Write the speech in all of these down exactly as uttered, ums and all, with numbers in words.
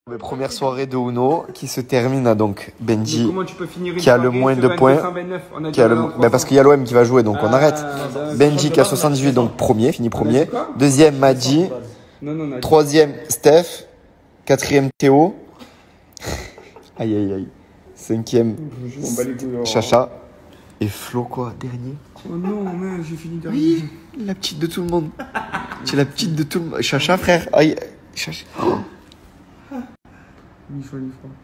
Mes premières soirées de Uno qui se termine à donc Benji comment tu peux finir une qui a le moins de points. Qui a le... ben parce qu'il y a l'O M qui va jouer donc ah, on arrête. Benji qui a soixante-dix-huit donc premier, fini premier. Deuxième Madji. Troisième Steph. Quatrième Théo. Aïe aïe aïe. Cinquième Chacha. Et Flo quoi, dernier. Oh non, mais j'ai fini dernier. Oui, la petite de tout le monde. Tu es la petite de tout le monde. Chacha frère. Aïe. Chacha. Oh. Ni chaud ni froid.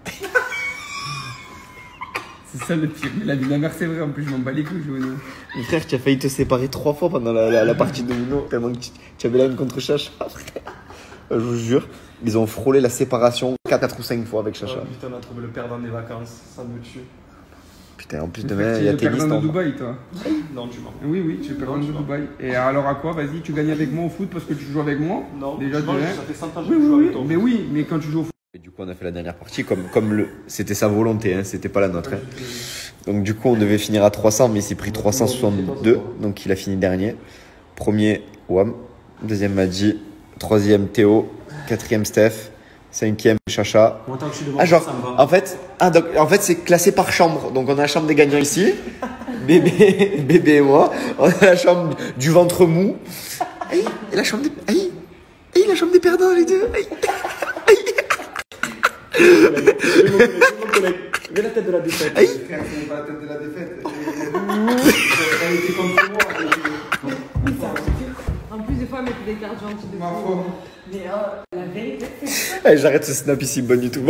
C'est ça le pire. Mais la vie de la mère, c'est vrai. En plus, je m'en bats les couilles, je Uno. Mais frère, tu as failli te séparer trois fois pendant la, la, la partie de Uno. Tellement que tu, tu avais la haine contre Chacha, frère. Je vous jure, ils ont frôlé la séparation quatre ou cinq fois avec Chacha. Oh, putain, on a trouvé le perdant des vacances. Ça me tue. Putain, en plus demain, il y a tennis. Tu es le perdant de Dubaï, toi. Non, tu mens. Oui, oui, tu es le perdant de Dubaï. Et alors à quoi? Vas-y, tu gagnes avec moi au foot parce que tu joues avec moi? Non, déjà tu vois, viens. Ça fait cent ans que oui, je joue oui, avec toi. Mais oui, mais quand tu joues au foot. Et du coup, on a fait la dernière partie comme, comme le. C'était sa volonté, hein, c'était pas la nôtre. Hein. Donc, du coup, on devait finir à trois cents, mais il s'est pris trois cent soixante-deux. Donc, il a fini dernier. Premier, Wam. Deuxième, Madji. Troisième, Théo. Quatrième, Steph. Cinquième, Chacha. Moi, tant que je suis devant, ah, genre, ça me va. en fait, ah, donc, en fait, c'est classé par chambre. Donc, on a la chambre des gagnants ici. Bébé, bébé et moi. On a la chambre du ventre mou. Aïe, et la chambre des. Aïe, aïe, la chambre des perdants, les deux. Aïe. Mets la tête de la défaite. Aïe. Frère, c'est pas la tête de la défaite. Elle était contre moi. En plus, des fois, elle met des cartes gentilles de fou. Mais euh, la vérité, c'est Allez, j'arrête ce snap ici, bonne YouTube.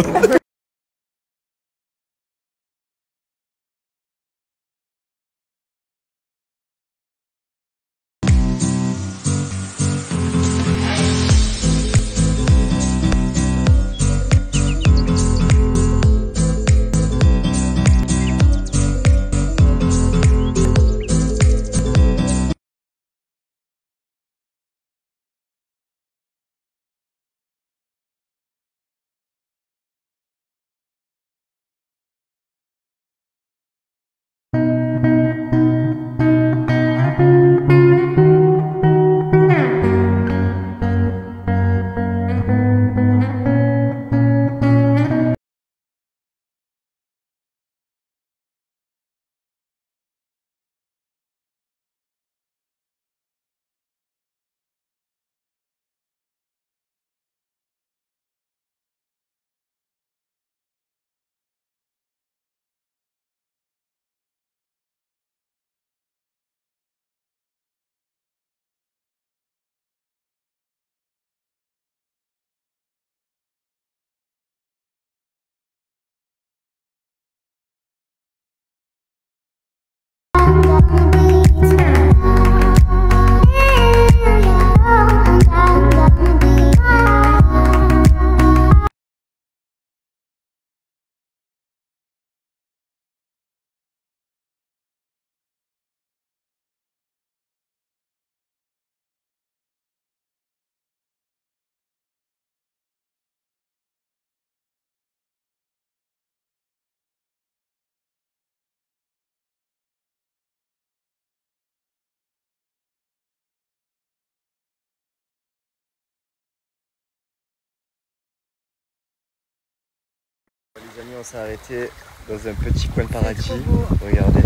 Les amis, on s'est arrêté dans un petit coin de paradis. Regardez,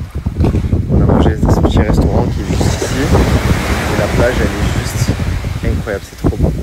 on a mangé dans ce petit restaurant qui est juste ici. Et la plage, elle est juste incroyable, c'est trop beau.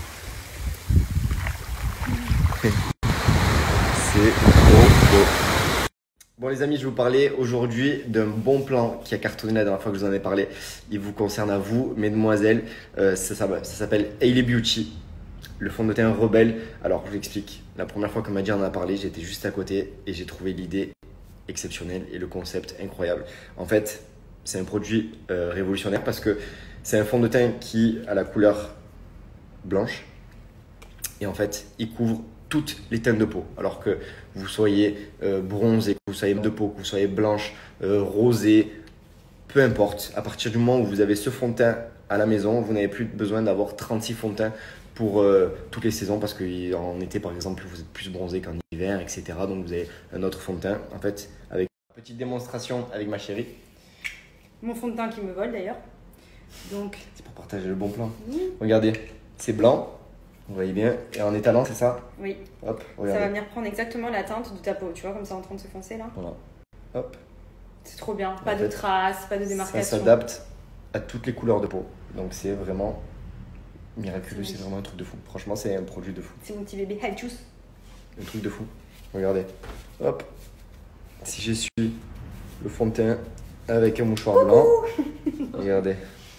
C'est trop beau. Bon les amis, je vais vous parler aujourd'hui d'un bon plan qui a cartonné la dernière fois que je vous en ai parlé. Il vous concerne à vous, mesdemoiselles. Euh, ça ça, ça s'appelle Hailey Beauty. Le fond de teint Rebelle. Alors je vous explique. La première fois que Madji en a parlé, j'étais juste à côté et j'ai trouvé l'idée exceptionnelle et le concept incroyable. En fait, c'est un produit euh, révolutionnaire parce que c'est un fond de teint qui a la couleur blanche et en fait, il couvre toutes les teintes de peau. Alors que vous soyez euh, bronzé, que vous soyez de peau, que vous soyez blanche, euh, rosé, peu importe. À partir du moment où vous avez ce fond de teint à la maison, vous n'avez plus besoin d'avoir trente-six fonds de teint pour euh, toutes les saisons parce qu'en été par exemple vous êtes plus bronzé qu'en hiver, et cetera. Donc vous avez un autre fond de teint. En fait, avec une petite démonstration avec ma chérie. mon fond de teint qui me vole d'ailleurs. Donc, c'est pour partager le bon plan. Mmh. Regardez, c'est blanc Vous voyez bien. Et en étalant, c'est ça? Oui. Hop, Ça regardez. va venir prendre exactement la teinte de ta peau, tu vois, comme ça en train de se foncer là. Voilà. Hop. C'est trop bien. Pas En de fait, traces, pas de Ça démarcation. s'adapte à toutes les couleurs de peau. Donc c'est vraiment miraculeux, C'est c'est vraiment un truc de fou. Franchement, c'est un produit de fou. C'est mon petit bébé Health Juice. Un truc de fou. Regardez. Hop. Si j'essuie le fond de teint avec un mouchoir blanc, regardez.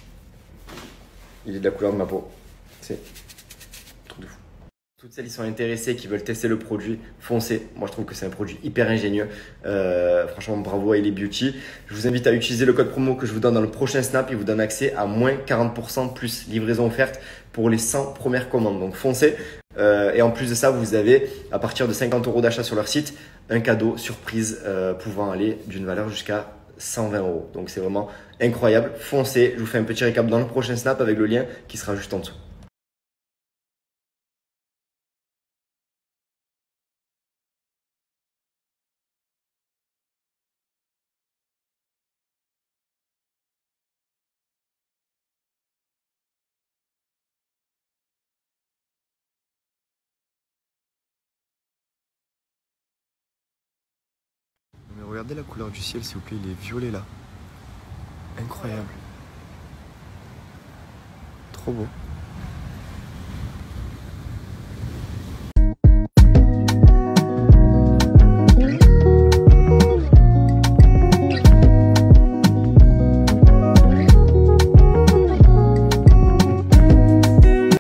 Il est de la couleur de ma peau. C'est un truc de fou. Toutes celles qui sont intéressées, qui veulent tester le produit, foncez. Moi, je trouve que c'est un produit hyper ingénieux. Euh, franchement, bravo à Hailey Beauty. Je vous invite à utiliser le code promo que je vous donne dans le prochain Snap. Il vous donne accès à moins quarante pour cent plus livraison offerte pour les cent premières commandes. Donc, foncez. Euh, et en plus de ça, vous avez, à partir de cinquante euros d'achat sur leur site, un cadeau surprise euh, pouvant aller d'une valeur jusqu'à cent vingt euros. Donc, c'est vraiment incroyable. Foncez. Je vous fais un petit récap dans le prochain Snap avec le lien qui sera juste en dessous. Mais regardez la couleur du ciel, s'il vous plaît, il est violet là. Incroyable. Trop beau.